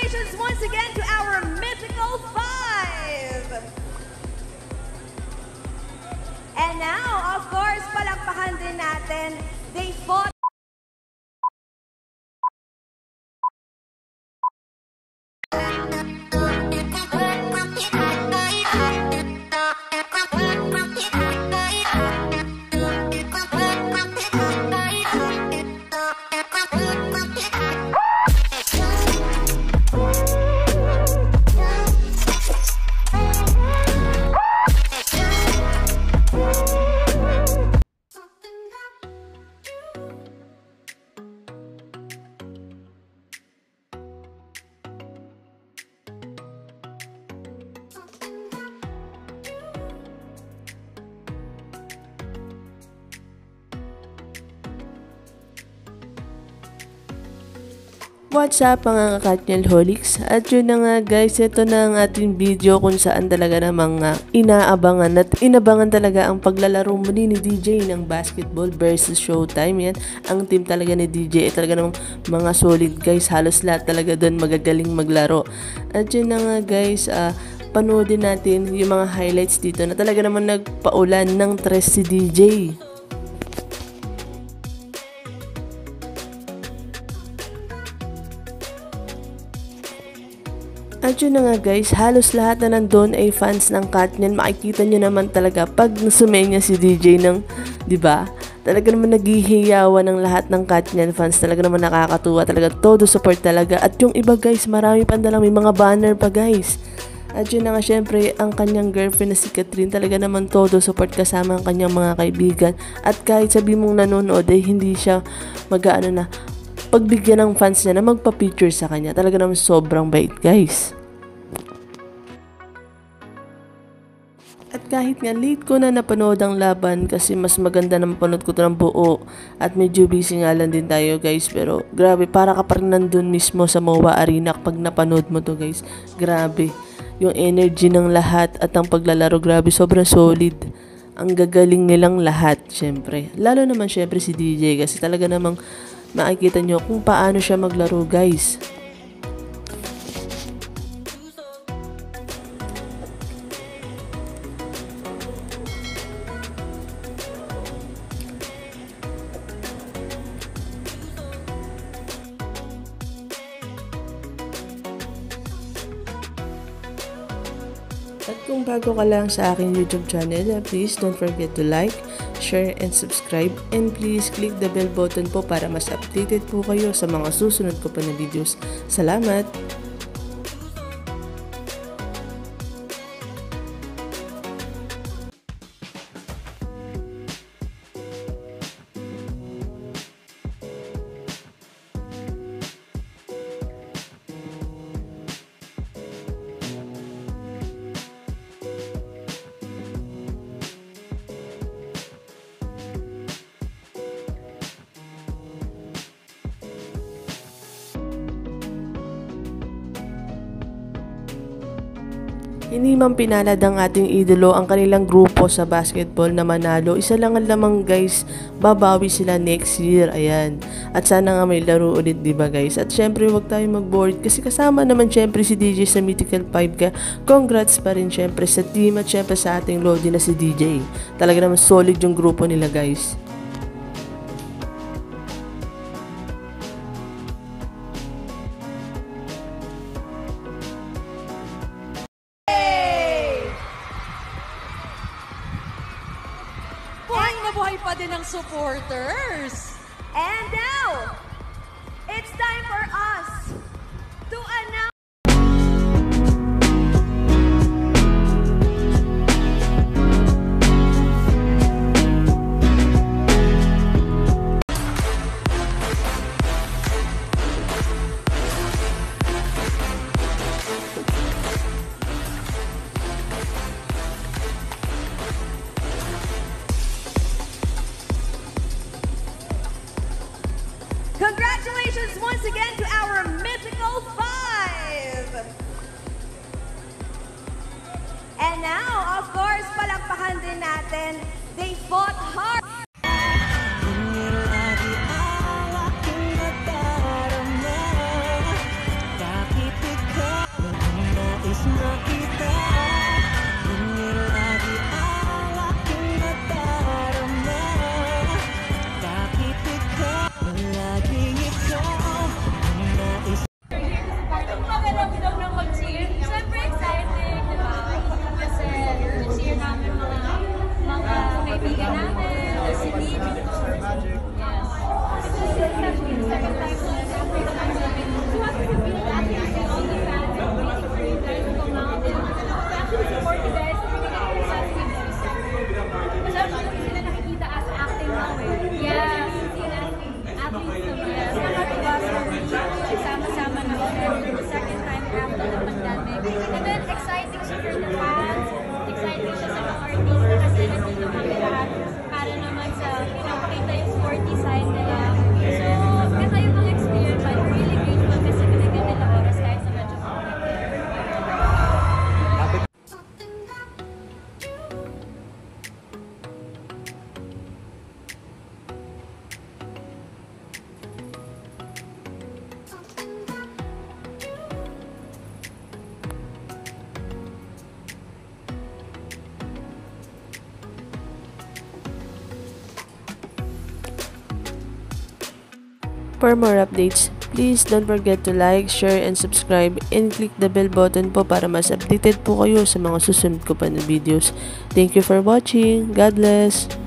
Congratulations once again to our mythical five! And now, of course, palakpakan din natin, they fought What's up mga Katnielholics? At yun na nga guys, ito na ang ating video kung saan talaga namang inaabangan at inabangan talaga ang paglalaro muli ni DJ ng basketball versus Showtime. Yan, ang team talaga ni DJ ay talaga namang mga solid guys, halos lahat talaga doon magagaling maglaro. At yun na nga guys, panoodin natin yung mga highlights dito na talaga naman nagpaulan ng tres si DJ. At yun na nga guys, halos lahat na nandun ay fans ng Katniel. Makikita nyo naman talaga pag nasumenya si DJ ng, diba? Talaga naman naghihiyawan ng lahat ng Katniel fans. Talaga naman nakakatuwa. Talaga todo support talaga. At yung iba guys, marami pa dalang, may mga banner pa guys. At yun na nga syempre, ang kanyang girlfriend na si Catherine, talaga naman todo support kasama ang kanyang mga kaibigan. At kahit sabi mong nanonood ay hindi siya mag-ano na, pagbigyan ng fans niya na magpa-picture sa kanya. Talaga naman sobrang bait guys. At kahit nga late ko na napanood ang laban kasi mas maganda na mapanood ko ito ng buo at medyo busy nga lang din tayo guys, pero grabe, para ka pa rin nandun mismo sa MOA Arena kapag napanood mo to guys. Grabe, yung energy ng lahat at ang paglalaro, grabe, sobrang solid. Ang gagaling nilang lahat syempre, lalo naman syempre si DJ kasi talaga namang makikita nyo kung paano siya maglaro guys. At kung bago ka lang sa aking YouTube channel, please don't forget to like, share, and subscribe. And please click the bell button po para mas updated po kayo sa mga susunod ko pa na videos. Salamat! Hindi man pinalad ang ating idolo ang kanilang grupo sa basketball na manalo. Isa lang ang lamang guys, babawi sila next year. Ayan. At sana nga may laro ulit, diba guys? At syempre huwag tayo mag-board kasi kasama naman syempre si DJ sa Mythical 5 ka. Congrats pa rin syempre sa team at syempre sa ating Lodi na si DJ. Talaga naman solid yung grupo nila guys. Buhay pa din ang supporters. And now, it's time for us to announce congratulations once again to our mythical five! And now, of course, palakpakan din natin, they fought hard. Bakit For more updates, please don't forget to like, share, and subscribe, and click the bell button po para mas updated po kayo sa mga susunod ko pa na videos. Thank you for watching. God bless!